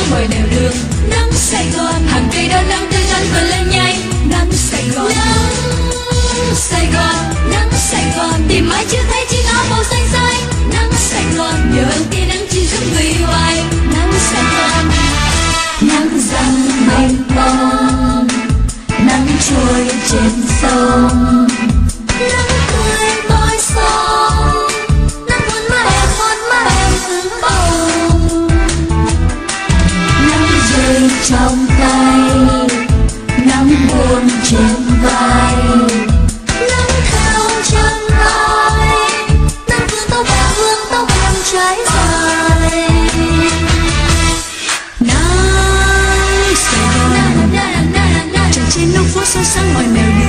sáng ngoài nẻo đường. Nắng Sài Gòn, hàng cây đa nắng tươi tắn vươn lên nhanh. Nắng Sài Gòn, nắng Sài Gòn, nắng Sài Gòn, tìm mãi chưa thấy chiếc áo màu xanh xanh. Nắng Sài Gòn, nhờ ơn tia nắng chi giúp người hoài. Nắng Sài Gòn, nắng răng mênh mông, nắng trôi trên sông, nắng tươi tôi sông, nắng hôn má em ửng bồng, nắng rơi trong tay, nắng buồn trên vai, nắng theo chân ai, nắng vương tóc em trái dài. Nắng Sài Gòn, trời trên nóc phố soi sáng mọi nẻo đường.